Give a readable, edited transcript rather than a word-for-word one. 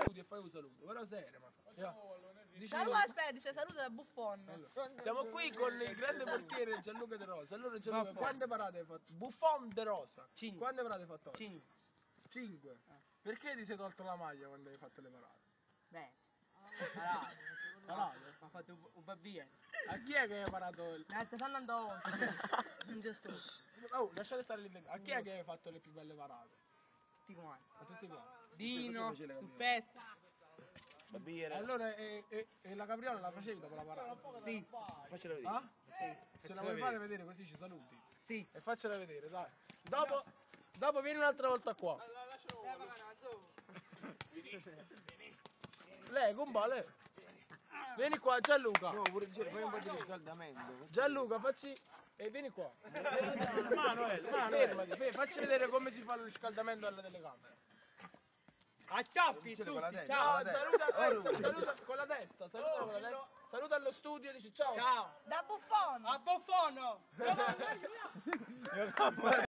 saluti e fai un saluto, però serio, ma dici... Saluta, aspetta, dice saluta da Buffon. Allora, siamo qui con il grande portiere Gianluca De Rosa. Allora Gianluca, quante parate hai fatto? Buffon De Rosa. 5. Quante parate hai fatto oggi? 5. 5. Perché ti sei tolto la maglia quando hai fatto le parate? Bene. Parate. Parate? Ho fatto un bambino. A chi è che hai parato? Mi ha stanno andando non giusto. Oh, lasciate stare lì. A chi è che hai fatto le più belle parate? Tutti quanti. A tutti quanti. Dino, Zuppetta. Allora, e la capriola la facevi dopo la parata? Sì. Faccela vedere. Ah? Ce la vuoi fare vedere così ci saluti? Sì. E faccela vedere, dai. Dopo vieni un'altra volta qua. Lei, compare. Vieni qua, Gianluca. No, pure fai un po' di riscaldamento. Gianluca, facci... E vieni qua. Manuel, fermati, facci vedere come si fa il riscaldamento alla telecamera. Acciappi tutti, ciao. No, saluta con la testa, saluta con la testa. Saluta allo studio e dici ciao. Ciao. Da Buffon. A Buffono.